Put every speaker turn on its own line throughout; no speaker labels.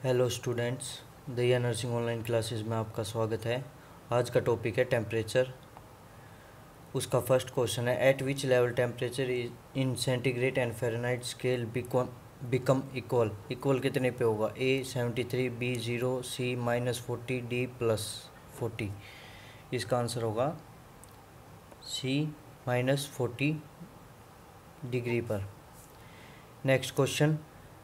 Hello students, Daya nursing online classes में आपका स्वागत है। आज का टॉपिक है टेम्परेचर। उसका फर्स्ट क्वेश्चन है, at which level temperature in centigrade and Fahrenheit scale become equal. Equal कितने पे होगा? A 73, B 0, C -40, D +40। इसका आंसर होगा सी -40 डिग्री पर। Next question,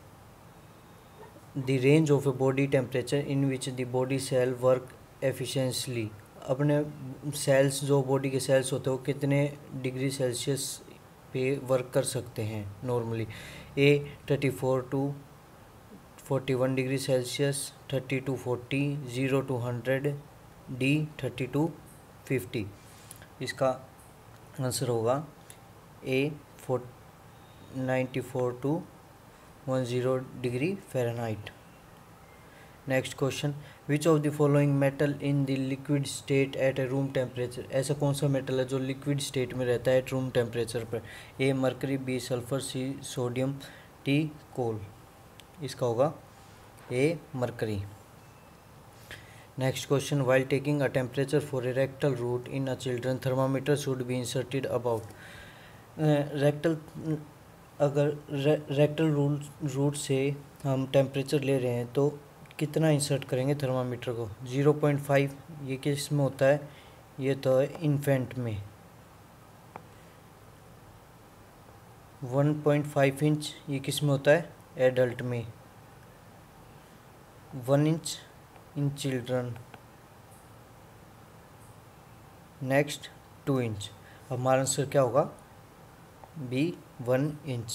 the range of a body temperature in which the body cell work efficiently. अपने cells, जो body के cells होते हैं, वो कितने डिग्री सेल्सियस पे वर्क कर सकते हैं normally? A 34 to 41 degree Celsius, 30 to 40, 0 to 100, D 30 to 50। इसका आंसर होगा A 94 to 10 degree Fahrenheit. Next question, which of the following metal in the liquid state at a room temperature. ऐसा कौन सा metal है जो लिक्विड स्टेट में रहता है एट रूम टेम्परेचर पर? A mercury, B sulphur, C sodium, D coal. इसका होगा A mercury. Next question, while taking a temperature for a rectal route in a children, thermometer should be inserted about. अगर rectal route से हम temperature ले रहे हैं तो कितना इंसर्ट करेंगे थर्मामीटर को? 0.5। ये किस में होता है? ये तो है इन्फेंट में। 1.5 इंच ये किस में होता है? एडल्ट में। 1 inch in children. Next 2 inch. हमारा आंसर क्या होगा? B 1 inch.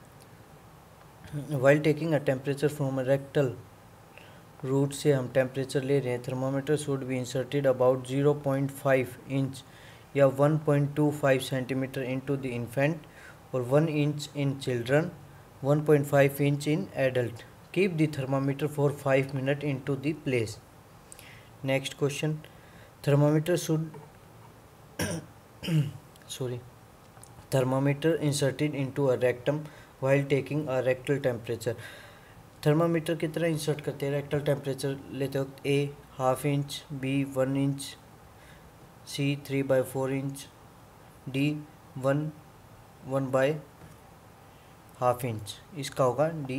While taking a temperature from rectal route से हम टेम्परेचर ले रहे हैं, thermometer should be inserted about 0.5 inch या 1.25 सेंटीमीटर इनटू द इन्फेंट और 1 inch in children, 1.5 inch in adult. Keep the thermometer for 5 minute into the place. Next question, thermometer should thermometer inserted into a rectum while taking a rectal temperature। Thermometer कितना insert करते हैं rectal temperature लेते वक्त? A 1/2 inch, B 1 inch, C 3/4 inch, D 1/2 inch. इसका होगा D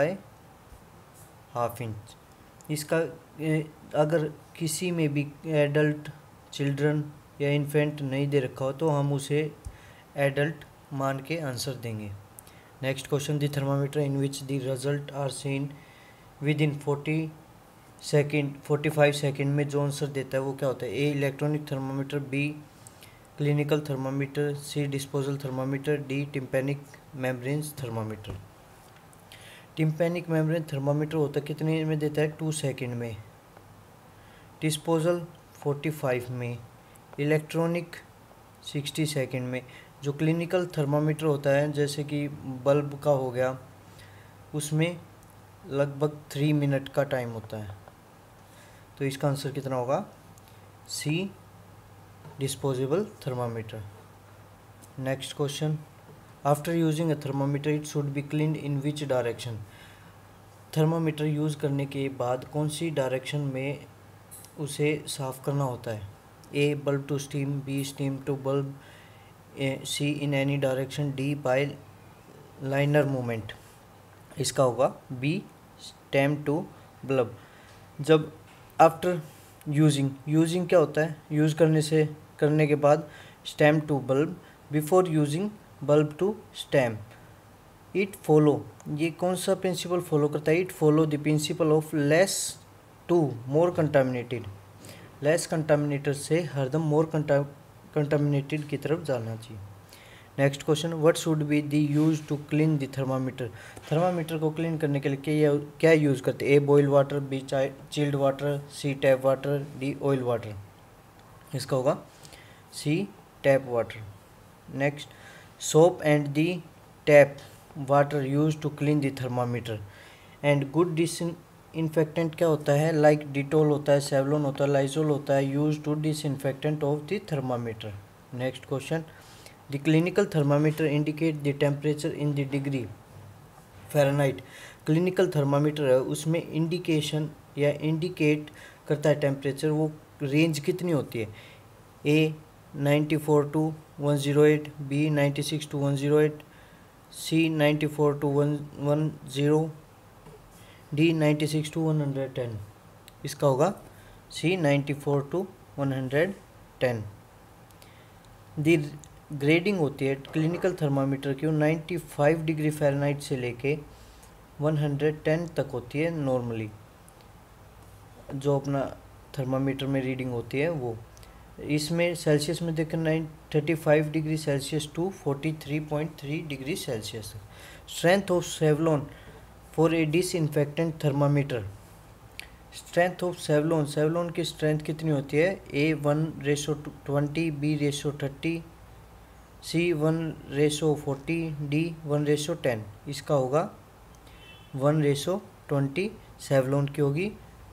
1/2 inch. इसका अगर किसी में भी एडल्ट, चिल्ड्रन या इन्फेंट नहीं दे रखा हो तो हम उसे एडल्ट मान के आंसर देंगे। Next question, the thermometer in which the result are seen with in 45 second में जो आंसर देता है वो क्या होता है? A electronic thermometer, B clinical thermometer, C disposal thermometer, D tympanic membrane thermometer. Tympanic membrane thermometer होता है कितने में देता है? 2 सेकेंड में। डिस्पोजल 45 में, इलेक्ट्रॉनिक 60 सेकेंड में। जो क्लिनिकल थर्मामीटर होता है जैसे कि बल्ब का हो गया, उसमें लगभग 3 मिनट का टाइम होता है। तो इसका आंसर कितना होगा? C disposable thermometer. Next question, after using a thermometer it should be cleaned in which direction. Thermometer use करने के बाद कौन सी डायरेक्शन में उसे साफ़ करना होता है? A bulb to stem, B stem to bulb, C in any direction, D by linear movement. इसका होगा बी स्टेम टू बल्ब। जब आफ्टर यूजिंग क्या होता है? यूज़ करने के बाद stem to bulb, before using bulb to stem. It follow, ये कौन सा प्रिंसिपल फॉलो करता है? It follow the principle of less to more contaminated. Less contaminated से हरदम मोर कंटामिनेटेड की तरफ जाना चाहिए। Next question, what should be the use to clean the thermometer. Thermometer को क्लीन करने के लिए क्या यूज़ करते हैं? A boiled water, B chilled water, C tap water, D oil water. इसका होगा C tap water. Next, soap and the tap water use to clean the thermometer. And good disinfectant क्या होता है? लाइक डिटोल होता है, Savlon होता है, Lysol होता है, use to disinfectant of the thermometer. Next question, the clinical thermometer indicate the temperature in the degree Fahrenheit. Clinical thermometer है उसमें इंडिकेशन या इंडिकेट करता है टेम्परेचर, वो रेंज कितनी होती है? A 94 to 108, B 96 to 108, C 94 to 110, D 96 to 110। इसका होगा सी 94 to 110। दी ग्रेडिंग होती है क्लिनिकल थर्मामीटर की 95 डिग्री फ़ारेनहाइट से लेके 110 तक होती है नॉर्मली, जो अपना थर्मामीटर में रीडिंग होती है वो। इसमें सेल्सियस में देखें 35 degree Celsius to 43.3 degree Celsius. Strength of Savlon for a disinfectant thermometer. Strength of Savlon की स्ट्रेंथ कितनी होती है? A 1:20, B 1:30, C 1:40, D 1:10। इसका होगा 1:20 सेवलॉन की होगी।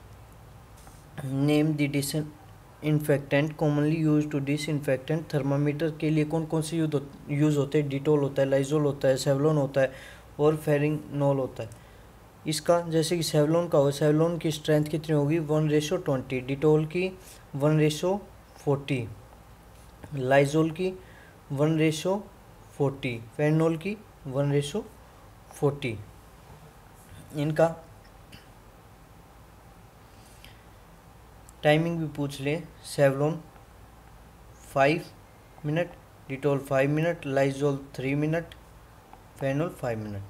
Name the disinfectant commonly use to disinfectant. Thermometer के लिए कौन कौन से यूज़ होते हैं? डिटोल होता है, लाइजोल होता है, सेवलॉन होता है और फेरिनोल होता है। इसका जैसे कि सेवलॉन का हो, सेवलॉन की स्ट्रेंथ कितनी होगी? 1:20, डिटोल की 1:40, लाइजोल की 1:40, फेरिनोल की 1:40। इनका टाइमिंग भी पूछ ले। Savlon 5 minute, Dettol 5 minute, Lysol 3 minute, Ferinol 5 minute.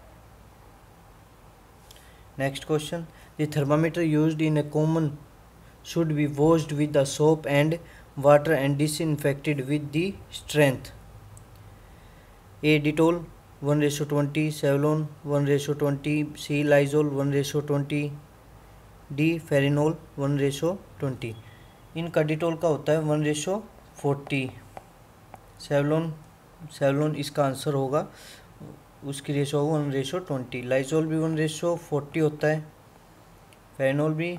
Next question, the thermometer used in a common should be washed with the soap and water and disinfected with the strength. A Dettol 1:20, Savlon 1:20, C Lysol 1:20, D Ferinol 1:20। इनका Dettol का होता है 1:40, Savlon इसका answer होगा, उसकी ratio होगा 1:20। लाइजोल भी 1:40 होता है, फेरिनोल भी।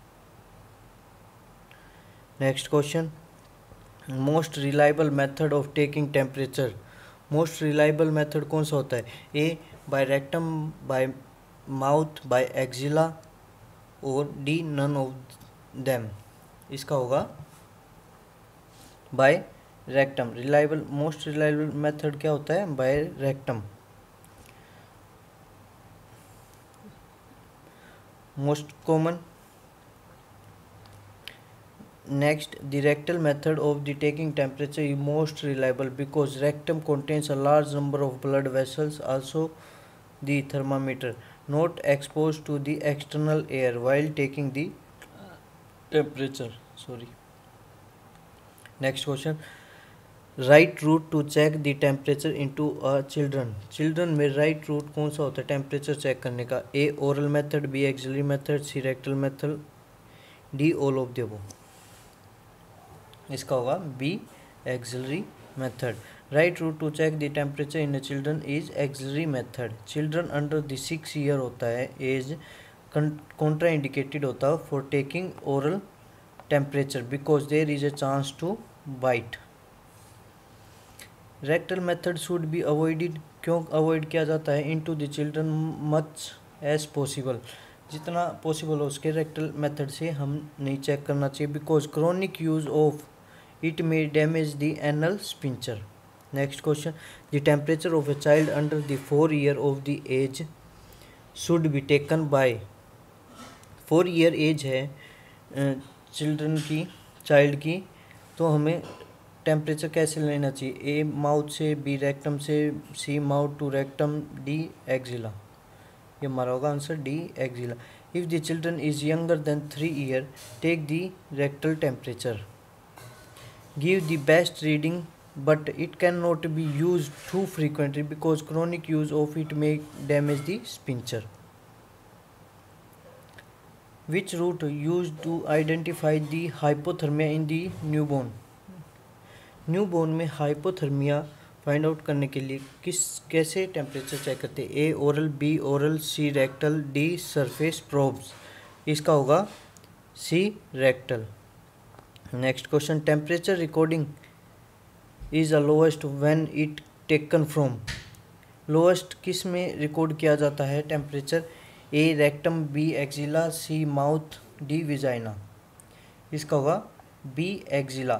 Next question, most reliable method of taking temperature. Most reliable method कौन सा होता है? A by rectum, by mouth, by axilla और डी नन ऑफ देम। इसका होगा by rectum. Reliable most reliable method क्या होता है? By rectum. Most common. Next, the rectal method of the taking temperature is most reliable because rectum contains a large number of blood vessels. Also, the thermometer not exposed to the external air while taking the temperature. Sorry. Next question, right route to check the temperature into a children. Children में right route कौन सा होता है temperature check करने का? A oral method, B axillary method, C rectal method, D all of the above। इसका होगा B axillary method. Right route to check the temperature in children is axillary method. Children under the 6 year होता है age contraindicated होता है for taking oral temperature because there is a chance to bite. Rectal method should be avoided. क्यों avoid किया जाता है? In to the children much as possible, जितना possible हो उसके रेक्टल मेथड से हम नहीं चेक करना चाहिए because chronic use of it may damage the anal sphincter. Next question, the temperature of a child under the 4 year of the age should be taken by। 4 year age है children की, child की, तो हमें temperature कैसे लेना चाहिए? A mouth से, B rectum से, C mouth to rectum, D axilla. ये हमारा होगा answer D axilla. If the children is younger than 3 year take the rectal temperature. Give the best reading but it cannot be used too frequently because chronic use of it may damage the sphincter. Which route used to identify the hypothermia in the newborn? Newborn में hypothermia find out करने के लिए कैसे temperature check करते हैं? A oral, B oral, C rectal, D surface probes. इसका होगा C rectal. Next question, temperature recording is a lowest when it taken from. Lowest किस में रिकॉर्ड किया जाता है temperature? A rectum, B axilla, C mouth, D vagina. इसका होगा B axilla.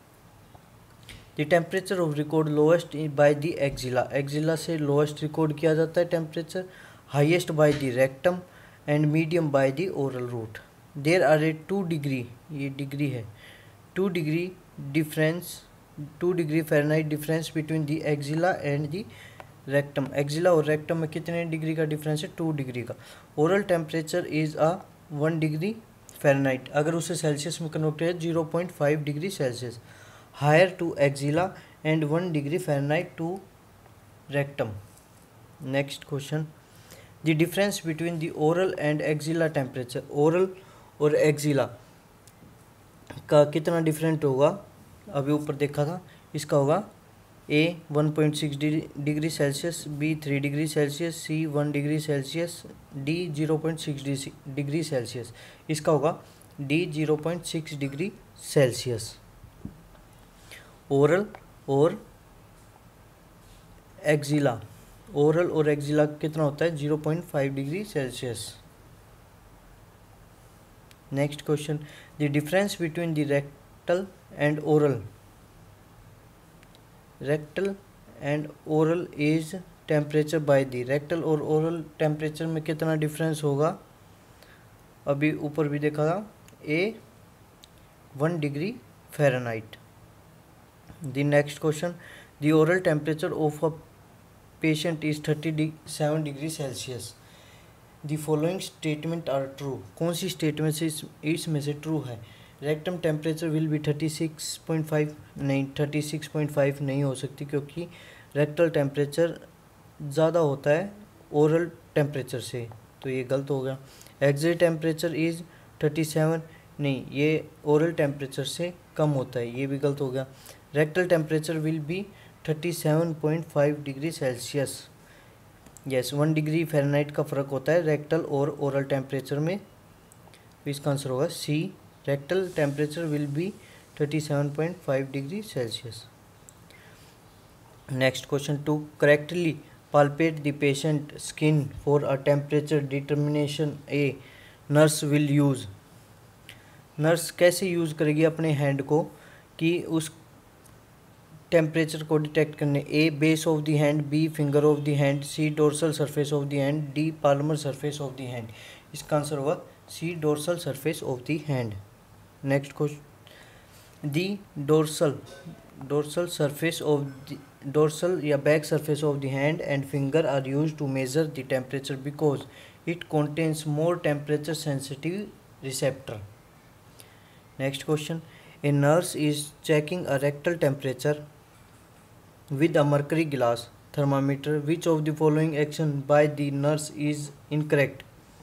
The temperature of record lowest by the axilla, axilla से lowest record किया जाता है temperature, highest by the rectum and medium by the oral route. There are a 2 degree, ये degree है, 2 degree difference, 2 degree Fahrenheit difference between the axilla and the rectum. Axilla और rectum में कितने degree का difference है? 2 degree का। Oral temperature is 1 degree Fahrenheit, अगर उसे सेल्सियस में कन्वर्ट करें 0.5 degree Celsius, higher to axilla and 1 degree Fahrenheit to rectum. Next question, the difference between the oral and axilla temperature, oral और axilla का कितना different होगा? अभी ऊपर देखा था, इसका होगा A 1.6 degree Celsius, B 3 degree Celsius, C 1 degree Celsius, D 0.6 degree Celsius. इसका होगा डी 0.6 डिग्री सेल्सियस। ओरल और एक्जिला, ओरल और एक्जिला कितना होता है? 0.5 degree Celsius. Next question, the difference between the rectal and oral, rectal and oral is temperature by the, rectal और oral temperature में कितना डिफरेंस होगा? अभी ऊपर भी देखा था, A 1 degree Fahrenheit. The next question, the oral temperature of a patient is 37 degree Celsius. The following statement are true, कौन सी स्टेटमेंट से इसमें से ट्रू है? रेक्टम टेम्परेचर विल बी 36.5, नहीं 36.5 नहीं हो सकती, क्योंकि रेक्टल टेम्परेचर ज़्यादा होता है ओरल टेम्परेचर से, तो ये गलत हो गया। एक्जिट टेम्परेचर इज़ 37, नहीं, ये ओरल टेम्परेचर से कम होता है, ये भी गलत हो गया। Rectal temperature will be 37.5 degree Celsius, yes 1 degree Fahrenheit का फ़र्क होता है रेक्टल और ओरल टेम्परेचर में, तो इसका आंसर होगा C, rectal temperature will be 37.5 degree Celsius. Next question, to correctly palpate the patient skin for a temperature determination, a nurse will use, nurse कैसे यूज़ करेगी अपने हैंड को कि उस टेम्परेचर को डिटेक्ट करने? A base of the hand, B finger of the hand, C dorsal surface of the hand, D palmar surface of the hand. इसका answer होगा C dorsal surface of the hand. Next question, the dorsal surface of the, dorsal या back surface of the hand and finger are use to measure the temperature because it contains more temperature sensitive receptor. Next question, a nurse is checking a rectal temperature with a mercury glass thermometer. Which of the following action by the nurse is incorrect?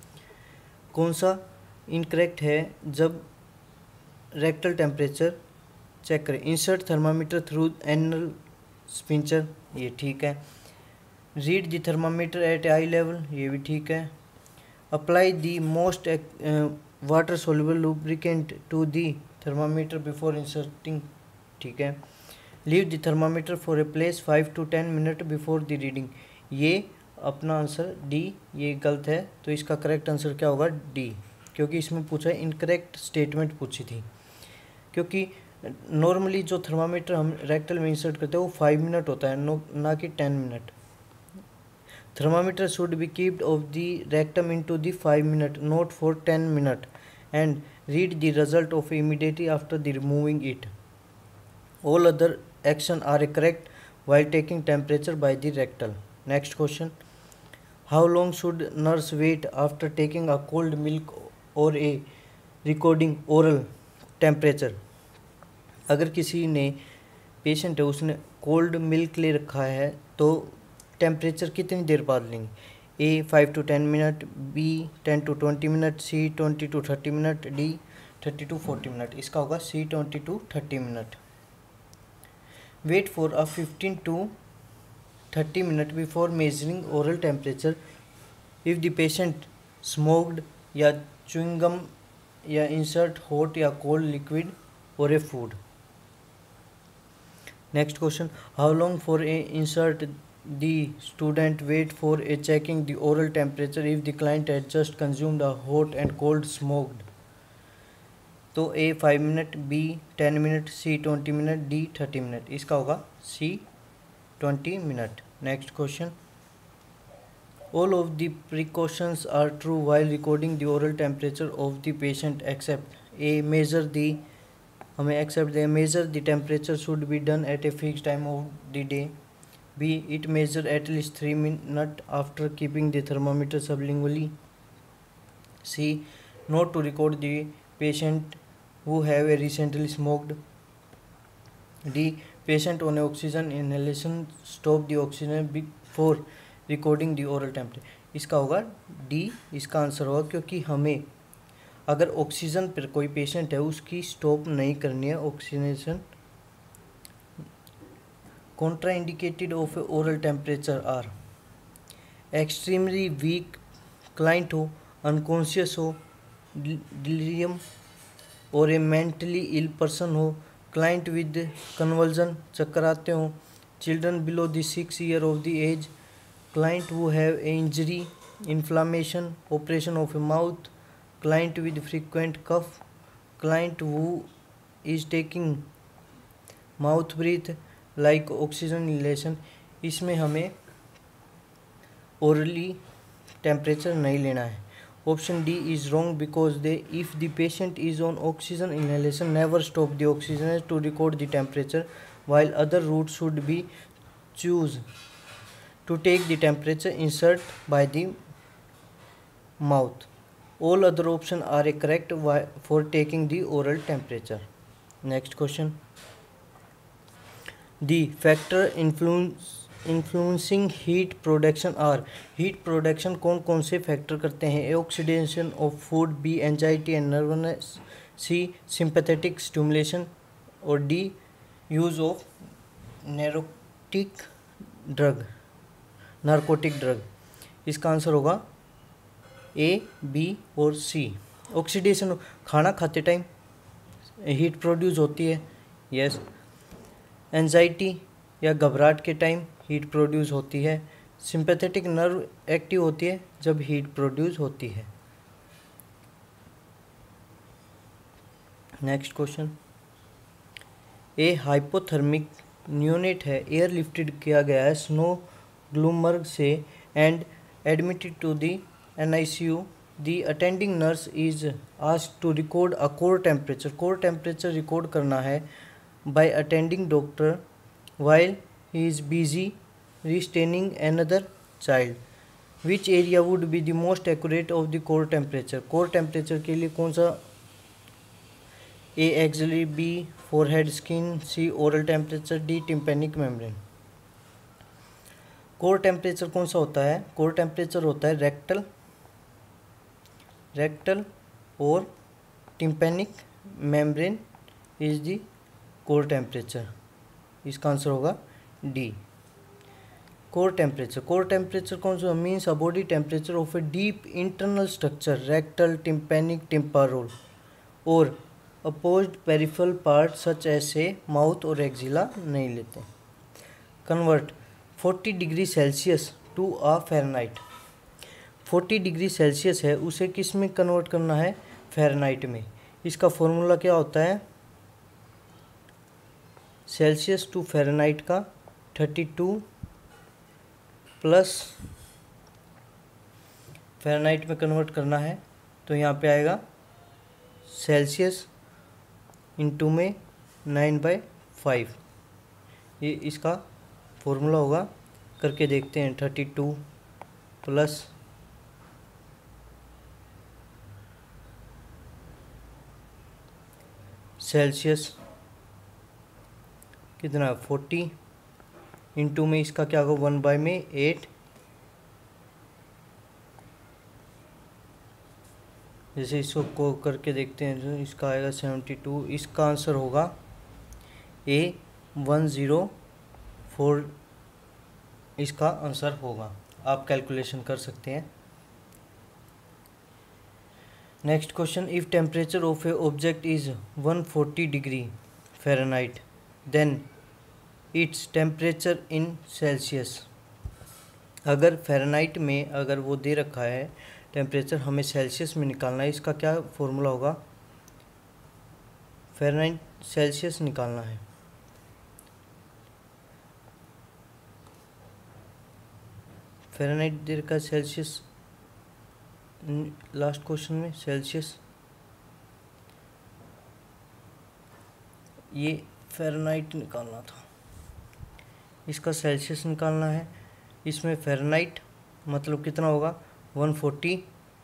कौन सा incorrect है जब rectal temperature check करें? Insert thermometer through anal sphincter, ये ठीक है। Read the thermometer at eye level, ये भी ठीक है। Apply the most water soluble lubricant to the thermometer before inserting, ठीक है। Leave the thermometer for a place 5 to 10 minute before the reading, ये अपना आंसर डी, ये गलत है, तो इसका करेक्ट आंसर क्या होगा? डी, क्योंकि इसमें पूछा है इनकरेक्ट स्टेटमेंट पूछी थी। क्योंकि नॉर्मली जो थर्मामीटर हम रेक्टल में इंसर्ट करते हैं वो 5 मिनट होता है, ना कि 10 minute. Thermometer should be kept of the rectum into the 5 minute, not for 10 minute, and read the result of immediately after the removing it. All other action are correct while taking temperature by the rectal. Next question, how long should nurse wait after taking a cold milk or a recording oral temperature? अगर किसी ने patient है उसने cold milk ले रखा है तो temperature कितनी देर बाद लेंगे? A 5 to 10 minute, B 10 to 20 minute, C 20 to 30 minute, D 30 to 40 minute. इसका होगा C 20 to 30 minute. Wait for a 15 to 30 minute before measuring oral temperature if the patient smoked या च्युइंगम या इंसर्ट हॉट या cold liquid और a food. Next question, how long for a insert the student wait for a checking the oral temperature if the client had just consumed a hot and cold smoked. तो A 5 minute, B 10 minute, C 20 minute, D 30 minute. इसका होगा C 20 minute. Next question. All of the precautions are true while recording the oral temperature of the patient except A. Measure the measure the temperature should be done at a fixed time of the day. B. It measure at least 3 minutes after keeping the thermometer sublingually. C. Not to record the patient who have a recently smoked. D. Patient on oxygen inhalation stop the oxygen before recording the oral temperature. इसका होगा D. इसका answer होगा क्योंकि हमें अगर oxygen पर कोई patient है उसकी स्टॉप नहीं करनी है oxygenation. Contraindicated of oral temperature are extremely weak client हो, अनकॉन्शियस हो, डिलीरियम और ए मेंटली इल पर्सन हो, क्लाइंट विद कन्वल्जन चक्कर आते हो, children below the 6 years of the age, client who have a injury, inflammation, operation of a mouth, client with frequent cough, client who is taking mouth breath like oxygen inhalation. इसमें हमें orally temperature नहीं लेना है. Option D is wrong because if the patient is on oxygen inhalation never stop the oxygen to record the temperature, while other routes should be choose to take the temperature insert by the mouth. All other options are correct for taking the oral temperature. Next question. The factor influencing heat production are. Heat production कौन कौन से factor करते हैं? A. Oxidation of food, B. Anxiety and nervousness, C. Sympathetic stimulation और D. Use of narcotic drug. इसका answer होगा A, B और सी. Oxidation खाना खाते टाइम हीट प्रोड्यूस होती है. यस. एंजाइटी या घबराहट के टाइम हीट प्रोड्यूस होती है. सिंपैथेटिक नर्व एक्टिव होती है जब हीट प्रोड्यूस होती है. Next question. A hypothermic neonate है, एयर लिफ्टेड किया गया है स्नो ग्लूमबर्ग से and admitted to the NICU. The attending nurse is asked to record a core temperature. Core temperature record करना है by attending doctor while he is busy resuscitating another child. Which area would be the most accurate of the core temperature. Core temperature के लिए कौन सा? A axillary, B forehead skin, C oral temperature, D tympanic membrane. Core temperature कौन सा होता है? Core temperature होता है रेक्टल और tympanic membrane is the core temperature. इसका आंसर होगा डी. कोर टेम्परेचर कौन सा means a body temperature of a deep internal structure rectal, tympanic, temporal और opposed peripheral part such as mouth और axilla नहीं लेते. कन्वर्ट 40 डिग्री सेल्सियस टू आ Fahrenheit. 40 degree Celsius है उसे किस में कन्वर्ट करना है? फ़ारेनहाइट में. इसका फॉर्मूला क्या होता है? सेल्सियस टू फ़ारेनहाइट का 32 प्लस फ़ारेनहाइट में कन्वर्ट करना है तो यहाँ पे आएगा सेल्सियस इंटू में 9/5. ये इसका फॉर्मूला होगा. करके देखते हैं. 32 प्लस सेल्सियस कितना 40 इंटू में इसका क्या होगा 1/8. जैसे इसको को करके देखते हैं तो इसका आएगा 72. इसका आंसर होगा ए 104. इसका आंसर होगा. आप कैलकुलेशन कर सकते हैं. Next question. If temperature of a object is 140 degree Fahrenheit then its temperature in Celsius. अगर फ़ारेनहाइट में अगर वो दे रखा है टेम्परेचर, हमें सेल्सियस में निकालना है, इसका क्या फॉर्मूला होगा? फ़ारेनहाइट सेल्सियस निकालना है। फ़ारेनहाइट दे रखा है सेल्सियस, लास्ट क्वेश्चन में सेल्सियस, ये फ़ारेनहाइट निकालना था, इसका सेल्सियस निकालना है। इसमें फ़ारेनहाइट मतलब कितना होगा? 140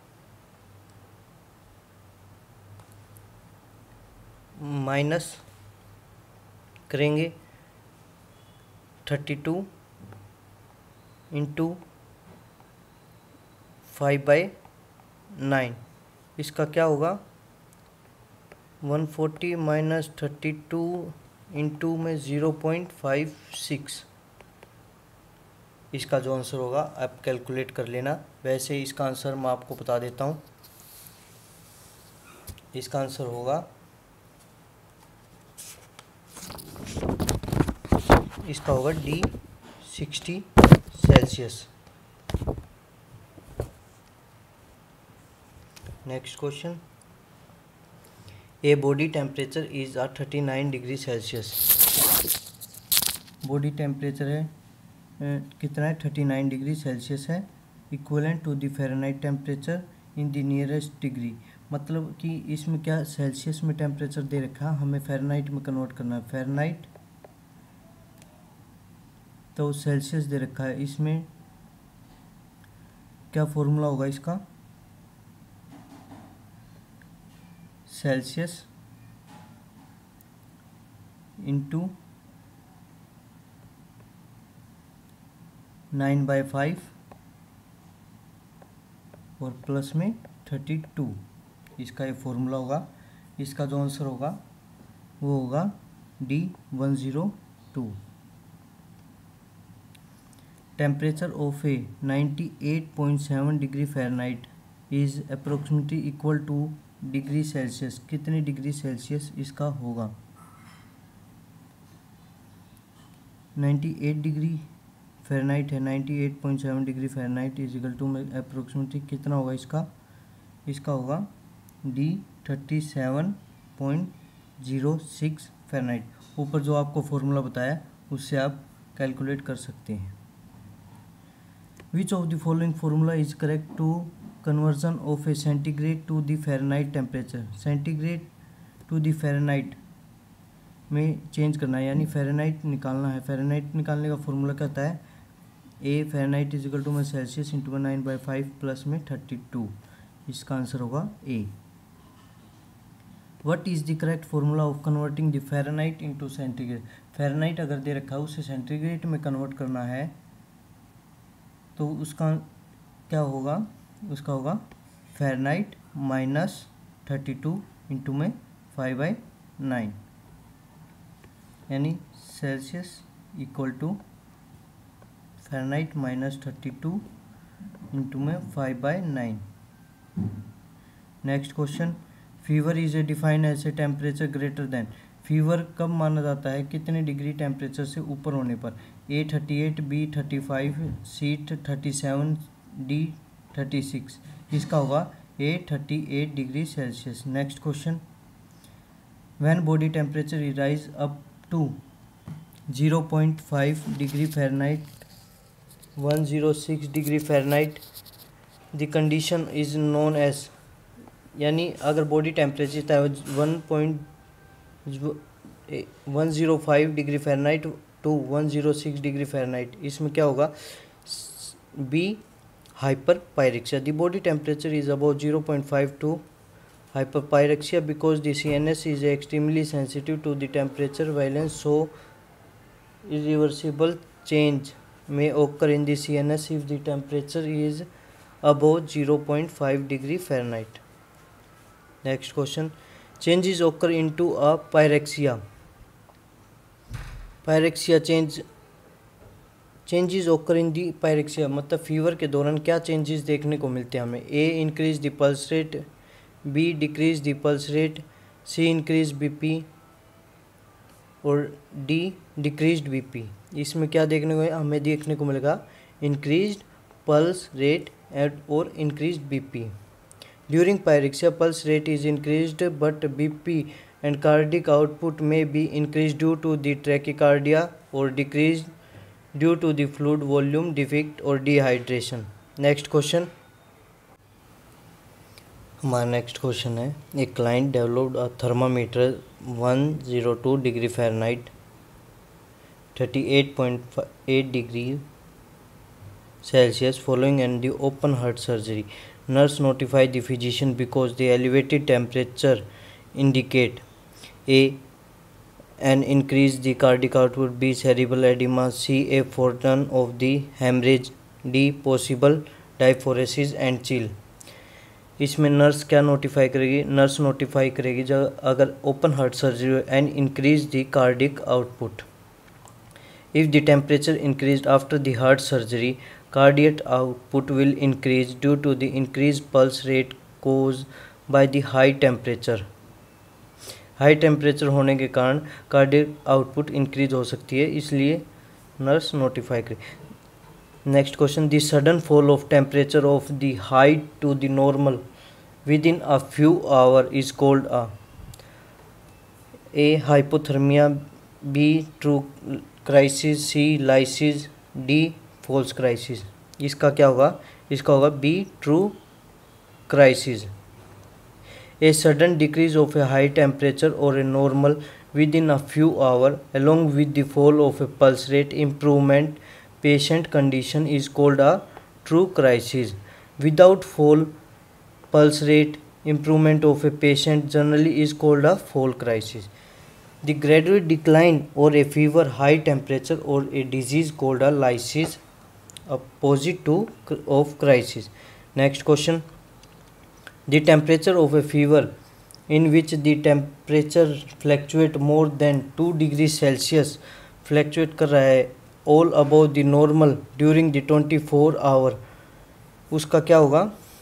माइनस करेंगे 32 इंटू 5/9, इसका क्या होगा? 140 माइनस 32 इंटू में 0.56, इसका जो आंसर होगा आप कैलकुलेट कर लेना। वैसे इसका आंसर मैं आपको बता देता हूँ, इसका आंसर होगा, इसका होगा D60 Celsius. Next question, a body temperature is 39 degree Celsius. Body temperature है कितना है? 39 डिग्री सेल्सियस है, equivalent to the Fahrenheit temperature in the nearest degree. मतलब कि इसमें क्या सेल्सियस में टेम्परेचर दे रखा है, हमें फ़ारेनहाइट में कन्वर्ट करना है। फ़ारेनहाइट तो सेल्सियस दे रखा है, इसमें क्या फॉर्मूला होगा इसका? सेल्सियस इंटू 9/5 और प्लस में 32, इसका ये फॉर्मूला होगा। इसका जो आंसर होगा वो होगा D102। Temperature of a 98.7 degree Fahrenheit is approximately equal to degree Celsius. कितने डिग्री सेल्सियस इसका होगा? 98 डिग्री फ़ारेनहाइट है, 98.7 degree Fahrenheit is equal to में अप्रोक्सीमेटली कितना होगा इसका? इसका होगा D37.06 फ़ारेनहाइट। ऊपर जो आपको फॉर्मूला बताया उससे आप कैलकुलेट कर सकते हैं। Which of the following formula is correct to conversion of a centigrade to the Fahrenheit temperature. Centigrade to the Fahrenheit में चेंज करना है, यानी फ़ारेनहाइट निकालना है। फ़ारेनहाइट निकालने का फॉर्मूला क्या होता है? A Fahrenheit is equal to में सेल्सियस इंटू में 9/5 प्लस में 32, इसका आंसर होगा A. What is the correct formula of converting the Fahrenheit into centigrade. Fahrenheit अगर दे रखा है उसे सेंटीग्रेड में कन्वर्ट करना है तो उसका क्या होगा? उसका होगा फ़ारेनहाइट माइनस 32 इंटू में 5/9, यानी Celsius equal to Fahrenheit minus 32 into में 5/9। Next question, fever is a defined as a temperature greater than. Fever कब माना जाता है? कितने डिग्री टेम्परेचर से ऊपर होने पर? A 38, B 35, C 37, D 36, इसका होगा A 38 degree Celsius. Next question, when body temperature rise up to 0.5 degree Fahrenheit 106 degree Fahrenheit the condition is known as, यानी अगर body temperature 105 degree Fahrenheit to 106 degree Fahrenheit, इसमें क्या होगा? B hyperpyrexia. The body temperature is about 0.5 to hyperpyrexia because the CNS is extremely sensitive to the temperature violence, so irreversible change may occur in the CNS if the temperature is above 0.5 degree Fahrenheit. Next question, changes occur into a pyrexia. Pyrexia changes occur in the pyrexia मतलब fever के दौरान क्या changes देखने को मिलते हैं हमें? A increase the pulse rate, B decrease the pulse rate, C increase BP और D डिक्रीज्ड BP। इसमें क्या देखने को हमें देखने को मिलेगा? Increased pulse rate or increased BP. During pyrexia, pulse rate is increased, but BP and cardiac output may be increased due to the tachycardia or decreased due to the fluid volume defect or dehydration. Next question, हमारा next question है, a client developed a thermometer 102 degree Fahrenheit 38.8 degree Celsius following and the open heart surgery. Nurse notified the physician because the elevated temperature indicate A. An increase the cardiac output, B. cerebral edema, C. a foreturn of the hemorrhage, D. possible diaphoresis and chill. इसमें nurse क्या notify करेगी? Nurse notify करेगी जब अगर open heart surgery and increase the cardiac output. If the temperature increase after the heart surgery, cardiac output will increase due to the increased pulse rate caused by the high temperature. High temperature होने के कारण cardiac output increase हो सकती है, इसलिए nurse notify करे. Next question, the sudden fall of temperature of the height to the normal within a few hour is called a A. Hypothermia, B. True crisis, C. Lysis, D. False crisis. इसका क्या होगा? इसका होगा B. True crisis. A sudden decrease of a high temperature or a normal within a few hours along with the fall of a pulse rate improvement patient condition is called a true crisis. Without fall pulse rate improvement of a patient generally is called a fall crisis. The gradual decline or a fever, high temperature or a disease called a lysis, opposite to of crisis. Next question, the temperature of a fever in which the temperature fluctuate more than 2 degrees Celsius fluctuate कर रहा है all above the normal during the 24 hour, उसका क्या होगा?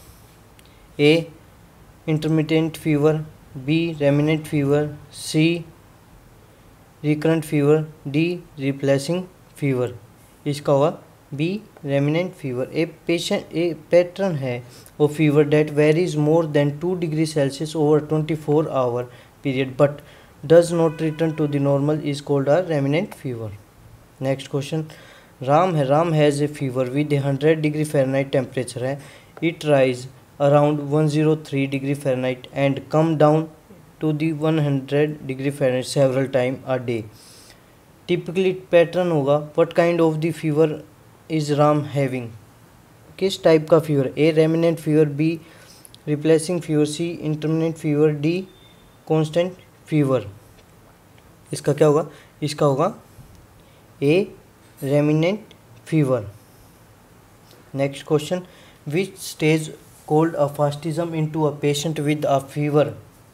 A. intermittent fever, B. remittent fever, C. recurrent fever, D. replacing fever. इसका होगा B. Remittent fever. A pattern है of fever that varies more than 2 degrees Celsius over 24 hour period but does not return to the normal is called a remittent fever. Next question, Ram has a fever with 100 degree Fahrenheit temperature है. It rise around 103 degree Fahrenheit and come down to the 100 degree Fahrenheit several time a day. Typically pattern होगा what kind of the fever is Ram having? किस type का fever? A. Remittent fever, B. Replacing fever, C. Intermittent fever, D. Constant fever. इसका क्या होगा? इसका होगा A. Remittent fever. Next question, which stage called a fastigium into a patient with a fever?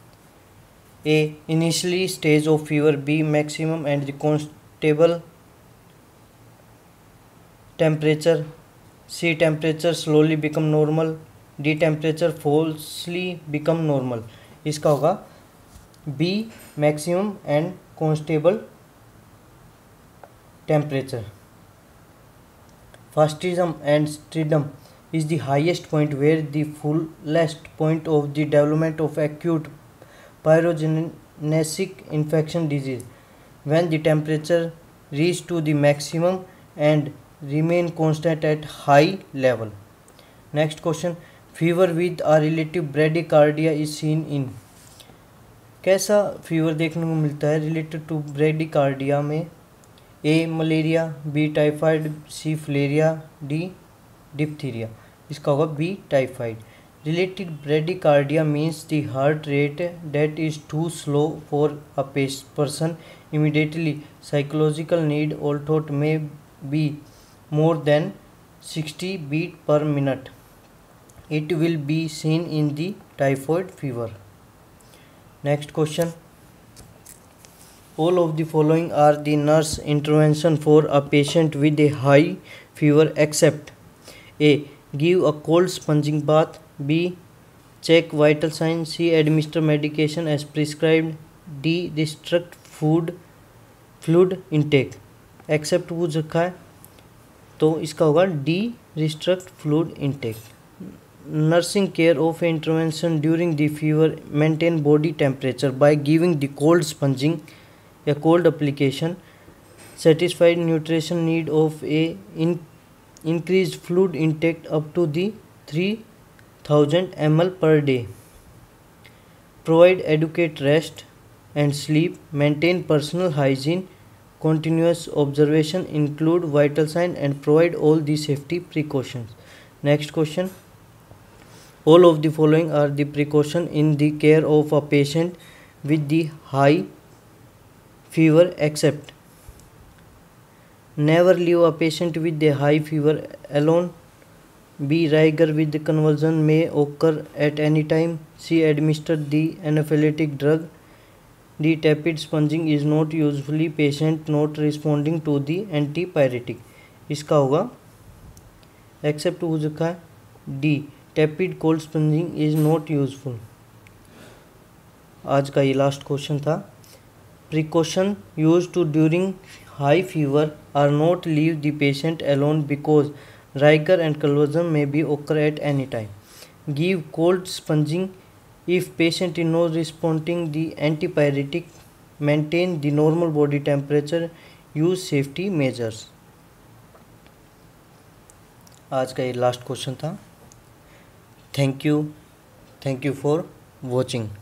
A. Initially stage of fever, B. Maximum and the constable temperature, C. temperature slowly become normal, D. temperature falsely become normal. इसका होगा B. maximum and constable temperature. Fascism and stridum is the highest point where the fullest point of the development of acute pyrogenetic infection disease when the temperature reach to the maximum and remain constant at high level. Next question, fever with a relative bradycardia is seen in. कैसा fever देखने को मिलता है related to bradycardia में? A. Malaria, B. Typhoid, C. Filaria, D. Diphtheria. इसका होगा B. Typhoid. Related bradycardia means the heart rate that is too slow for a person immediately. Psychological need or thought may be more than 60 beat per minute. It will be seen in the typhoid fever. Next question, all of the following are the nurse intervention for a patient with a high fever except A. give a cold sponging bath, B. check vital signs, C. administer medication as prescribed, D. restrict fluid intake. Except पूछ रखा है तो इसका होगा D restrict fluid intake. Nursing care of intervention during the fever maintain body temperature by giving the cold sponging या cold application satisfied nutrition need of a increased fluid intake up to the 3000 ml per day, provide adequate rest and sleep, maintain personal hygiene, continuous observation, include vital signs and provide all the safety precautions. Next question, all of the following are the precaution in the care of a patient with the high fever except: never leave a patient with a high fever alone. B. Rigor with convulsion may occur at any time. C. Administer the anaphylactic drug. D. Tepid sponging is not usually patient not responding to the antipyretic. इसका होगा accept हो चुका है D, tepid cold sponging is not useful. आज का ये last question था। Precaution use to during high fever are not leave the patient alone because rigor and convulsion may be occur at any time. Give cold sponging if patient is not responding the antipyretic. Maintain the normal body temperature. Use safety measures. आज का ये last question था। Thank you for watching.